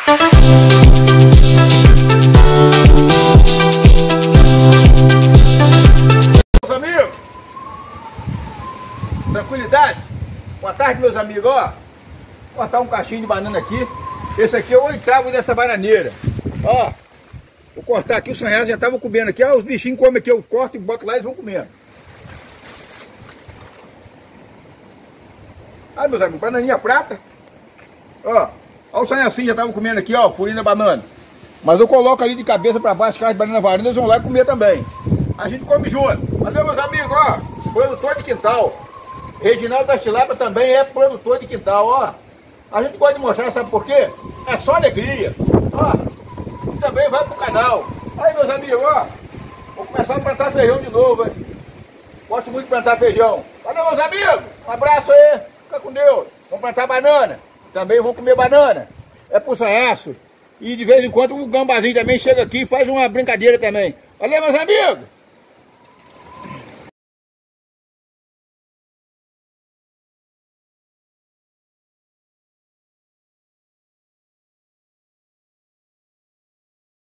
Meus amigos, tranquilidade? Boa tarde, meus amigos. Ó, vou cortar um cachinho de banana aqui. Esse aqui é o oitavo dessa bananeira. Ó, vou cortar aqui, os sanhaços já estavam comendo aqui. Ó, os bichinhos comem aqui, eu corto e boto lá e eles vão comendo. Aí, meus amigos, bananinha prata. Ó, os sanhacinhos já estavam comendo aqui, ó, furinho da banana. Mas eu coloco ali de cabeça para baixo, carne de banana varanda, eles vão lá comer também. A gente come junto. Valeu, meus amigos, ó, produtor de quintal. Reginaldo da Tilápia também é produtor de quintal, ó. A gente pode mostrar, sabe por quê? É só alegria. Ó, também vai pro canal. Aí, meus amigos, ó, vou começar a plantar feijão de novo, hein? Gosto muito de plantar feijão. Valeu, meus amigos, um abraço aí, fica com Deus. Vamos plantar banana, também vão comer banana. É pro sanhaço. E de vez em quando o gambazinho também chega aqui e faz uma brincadeira também. Valeu, meus amigos!